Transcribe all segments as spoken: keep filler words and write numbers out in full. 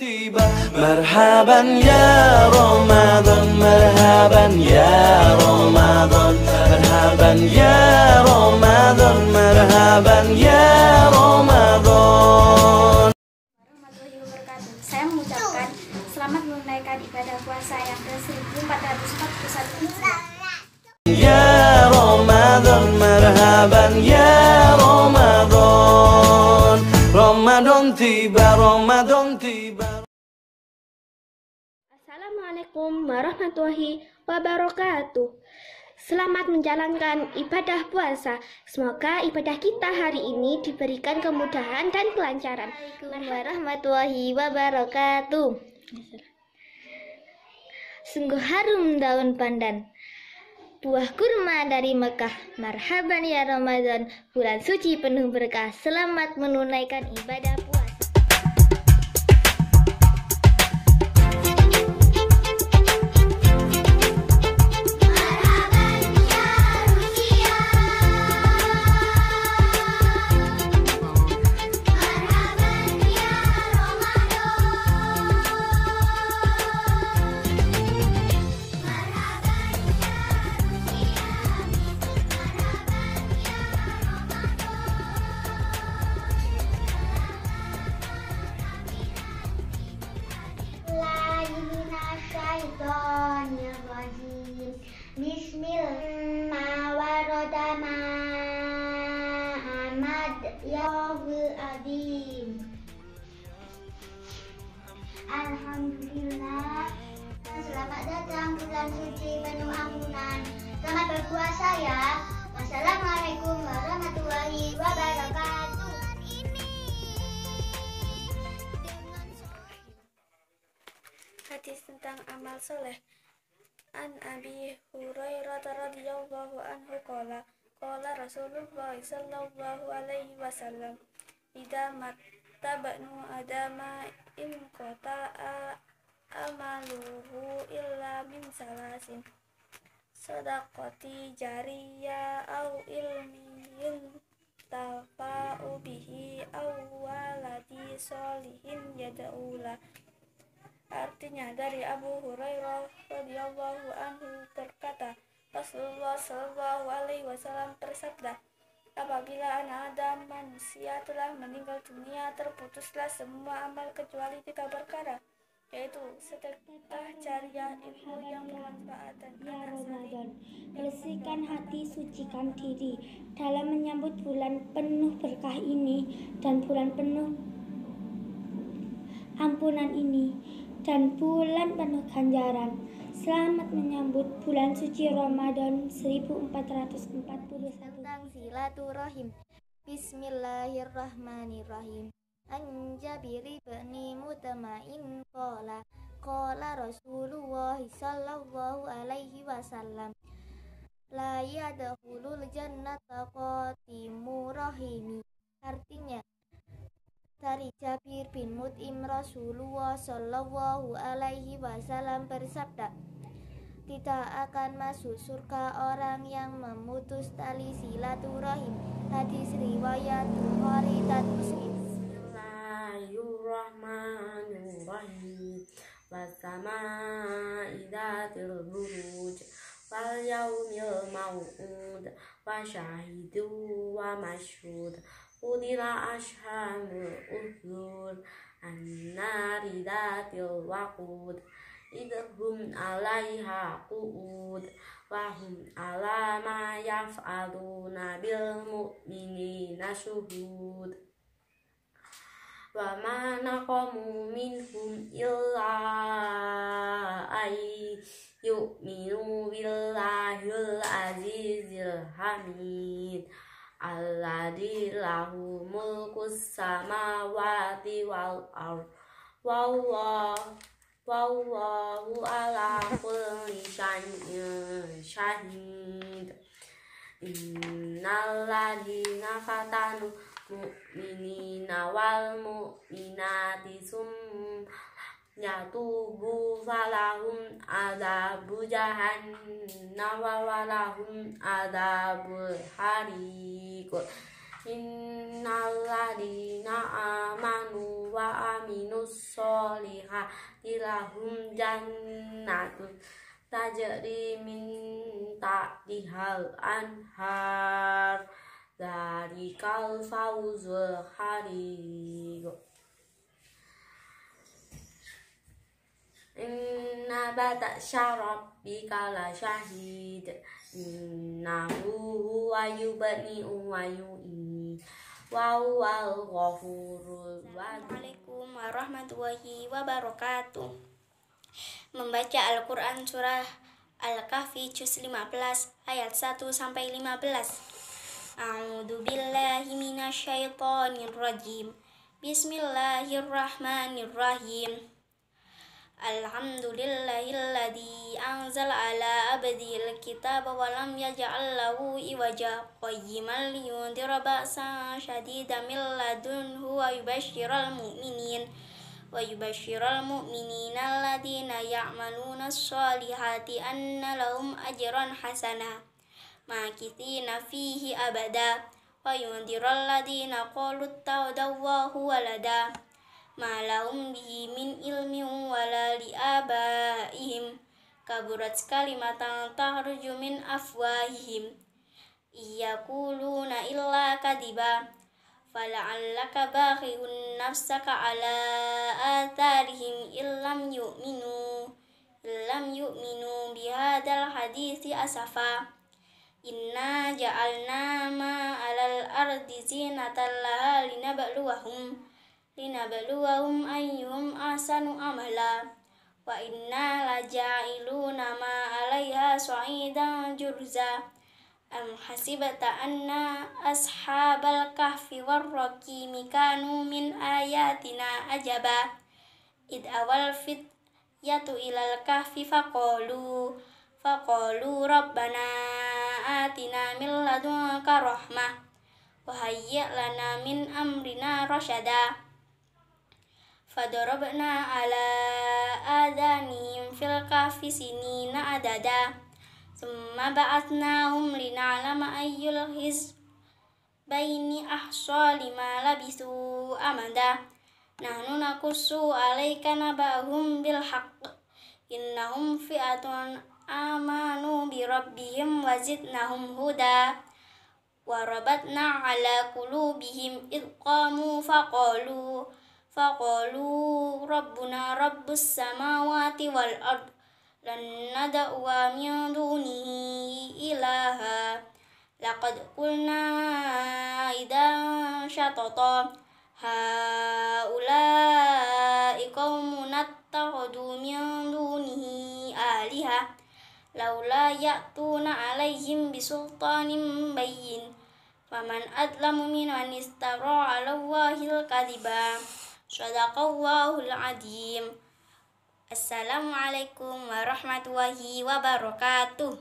tiba. Marhaban ya Ramadan, marhaban ya Ramadan, marhaban ya Ramadan, marhaban ya Ramadan. Warahmatullahi wabarakatuh. Saya mengucapkan selamat menunaikan ibadah puasa yang ke seribu empat ratus empat puluh satu Hijriah. Ya Ramadan, marhaban ya Ramadan. Ramadan tiba, Ramadan tiba. Assalamualaikum warahmatullahi wabarakatuh. Selamat menjalankan ibadah puasa. Semoga ibadah kita hari ini diberikan kemudahan dan kelancaran. Assalamualaikum warahmatullahi wabarakatuh. Sungguh harum daun pandan, buah kurma dari Mekah. Marhaban ya Ramadan, bulan suci penuh berkah. Selamat menunaikan ibadah puasa. Bismillahirrahmanirrahim. Alhamdulillah. Selamat datang bulan suci penuh ampunan. Selamat berpuasa ya. Wassalamualaikum warahmatullahi wabarakatuh. Hadis tentang amal soleh. An Abi Hurairah radhiyallahu anhu qala qala Rasulullah sallallahu alaihi wasallam idza matta banu adama in qata'a amaluhu illa min salasin sadaqati jariyah au ilmin tafa'u bihi au waladi solihin yad'ula. Artinya, dari Abu Hurairah radhiyallahu anhu berkata, Rasulullah shallallahu alaihi wasallam bersabda, apabila anak Adam manusia telah meninggal dunia, terputuslah semua amal kecuali tiga perkara, yaitu sedekah jariah, ilmu yang bermanfaat, dan ya Ramadan. Bersihkan hati, sucikan diri dalam menyambut bulan penuh berkah ini dan bulan penuh ampunan ini dan bulan penuh ganjaran. Selamat menyambut bulan suci Ramadan seribu empat ratus empat puluh satu. Tentang silaturahim. Bismillahirrahmanirrahim. An Jabir bin Mutmain qala qala Rasulullah sallallahu alaihi wasallam la yadkhulul jannata qatimu rahimi. Artinya, dari Jabir bin Mut'im, Rasulullah Shallallahu alaihi wasallam bersabda, tidak akan masuk surga orang yang memutus tali silaturahim. Hadis riwayat Bukhari dan Muslim. Bismillahirrahmanirrahim. Wassama'i dzatil buruj wal yaumil maw'ud wa syahidu wa masyhud. Udila ashamul uzur an-nari datil waqud idhum alaiha qu'ud wa hum ala ma yaf'aluna bil mu'minina syuhud wa ma naqamu minhum illa ay yu'minu billahil azizil hamid alladzi lahu mulkus samawati wal ardh wallahu wallahu ala kulli syai'in syahid. Innal ladzina fatanu mu'minina wal mu'minati sum yatubu falahum adabu jahannam wa walahum adabul hariq. Innal ladina amanu wa aminus solihati lahum jannatun tajri min tahtihal anhar dzarikal fawzul hariq. Inna batasya rabbika lasyadid innahu huwa yubdi'u wa yu'id wa huwal ghafurur rahim. Assalamualaikum warahmatullahi wabarakatuh. Membaca Al-Quran Surah Al-Kahfi juz lima belas ayat satu sampai lima belas. A'udzu billahi minasyaitonir rajim. Bismillahirrahmanirrahim. Alhamdulillahilladzi anzala ala abdihil kitaba wa lam yaj'al lahu iwaja qayyiman liyundhira ba'san syadidan min ladunhu wa yubashshiral mu'minin wa yubashshiral mu'minina alladzina ya'maluna sholihati anna lahum ajran hasana makithina fihi abada wa yundhiral ladzina qalu ittakhadallahu walada ma lahum bihi min ilmin wala liabaihim kaburat kalimatan takhruju min afwahihim iyaquluna illa kadiba fala'allaka bakhi'un nafsaka ala atharihim illam yu'minu illam yu'minu bihadzal hadithi asafa inna ja'alna ma 'alal ardi zinatan laha linabluwahum linabluwahum ayyuhum ahsanu amala wa inna laja'iluna ma 'alaiha sa'idan jurza am hasibata anna ashabal kahfi warraqimi kanu min ayatina ajaba id awal fit yatu ilal kahfi faqalu faqalu rabbana atina min ladunka rahmah wa hayyi' lana min amrina rasyada fadarabna ala adanihim fil kahfi sinina adada summa ba'atnahum lina'lama ayyul hizbaini ahsa lima labisu amada nahnu nakussu alaika nabahum bil haqq innahum fi'atun amanu bi rabbihim wa zidnahum huda wa rabatna ala qulubihim id qamu faqalu faqalu rabbuna rabbus samawati wal ard lan nad'uwa min dunihi ilaha laqad qulna idan syatata haula'i qaumun attakhadhu min dunihi aliha laula ya'tuna alaihim bisultanin bayyin faman adlamu mimman istara 'ala Allahil kadhiba. Shadaqallahul adzim. Assalamualaikum warahmatullahi wabarakatuh.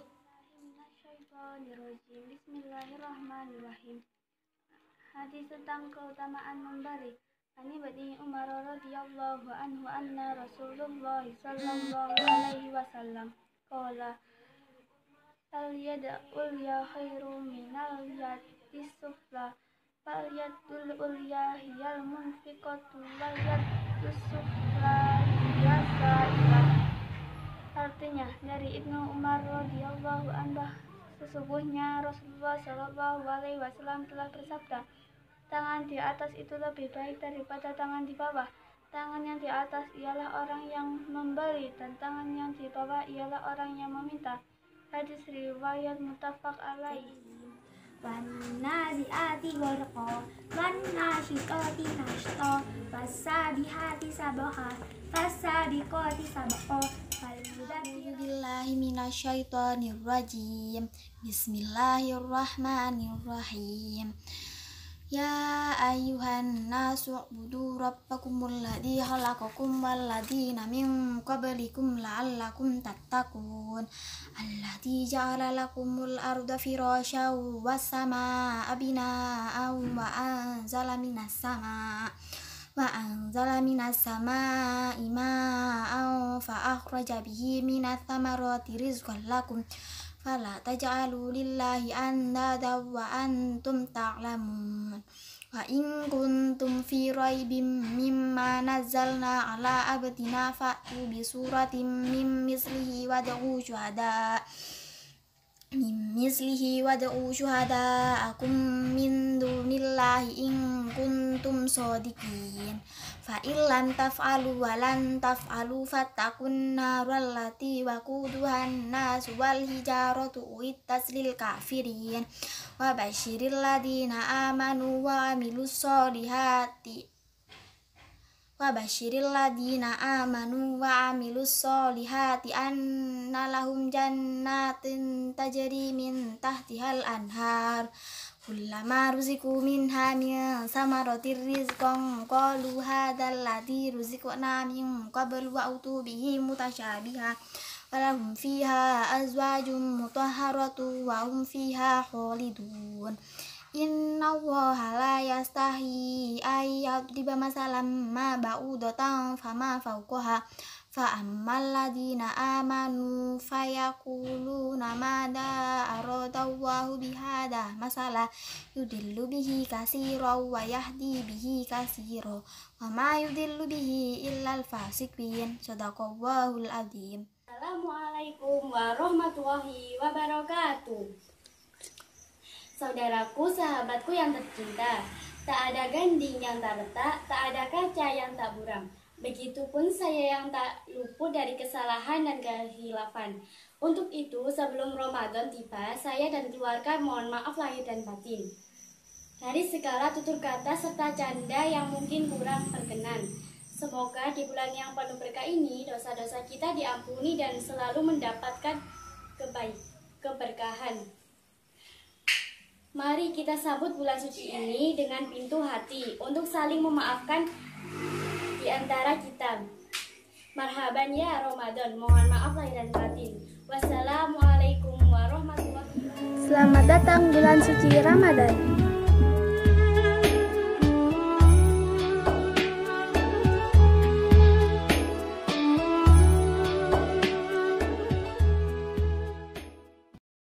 Bismillahirrahmanirrahim. Hadis tentang keutamaan memberi. Ani bani Umar radhiyallahu anhu anna Rasulullah sallallahu alaihi wasallam qala al yadul ya khairu minal yadis sufla fal yadul ulya hiyal munfiqatu wal yadus sufla hiya sa'ilah. Artinya dari Ibnu Umar radhiyallahu anhu, sesungguhnya Rasulullah shallallahu alaihi wasallam telah bersabda, tangan di atas itu lebih baik daripada tangan di bawah. Tangan yang di atas ialah orang yang memberi dan tangan yang di bawah ialah orang yang meminta. Hadis riwayat muttafaq alaih. Wannadi'ati gharqa wannashitati nashta fasabihati sabaha fasabiqati sabaqa A'udzubillahi minasyaitonir rajim. Bismillahirrahmanirrahim. Ya ayyuhan nasu ubudu rabbakumul ladzi khalaqakum wal ladzina min qablikum la'allakum tattaqun. Alladzi ja'ala lakumul arda firasya was samaa'a binaa'an wa anzala minas samaa'i wa anzala minas samaa'i maa'an fa akhraja bihi minats thamarati rizqan lakum fala taj'alu lillahi andada wa antum ta'lamun. Wa in kuntum fi raibim mimma nazzalna ala abdina fa'tu bi suratin min mislihi wad'u syuhada min mislihi wad'u syuhada'akum min dunillahi in kuntum shadiqin. Fa illam taf'alu wa lan taf'alu fattaqun naral lati waquduhan nasu wal hijaratu uiddat lil kafirin. Wa basyiril ladina amanu wa amilus solihati wa basyiril ladina amanu wa amilus solihati anna lahum jannatin tajri min tahtihal anhar kullama ruziku minha min samaratir rizqan qalu hadzal ladzi ruziqna min qablu wa utu bihi mutasyabiha walahum fiha azwajum mutahharatu wa hum fiha khalidun. Inna Allaha la yastahi ayyadriba masalam ma ba'udatan fama fawqaha fa ammal ladina amanu fayaquluna madza aradallahu bihadza masala yudillu bihi katsiran wa yahdi bihi katsiran wa ma yudillu bihi illal fasiqin. Shadaqallahul adzim. Assalamualaikum warahmatullahi wabarakatuh. Saudaraku, sahabatku yang tercinta, tak ada ganding yang tak retak, tak ada kaca yang tak buram. Begitupun saya yang tak luput dari kesalahan dan kehilafan. Untuk itu, sebelum Ramadan tiba, saya dan keluarga mohon maaf lahir dan batin dari segala tutur kata serta canda yang mungkin kurang berkenan. Semoga di bulan yang penuh berkah ini, dosa-dosa kita diampuni dan selalu mendapatkan kebaik, keberkahan. Mari kita sambut bulan suci ini dengan pintu hati untuk saling memaafkan di antara kita. Marhaban ya Ramadan, mohon maaf lahir dan batin. Wassalamualaikum warahmatullahi wabarakatuh. Selamat datang bulan suci Ramadan.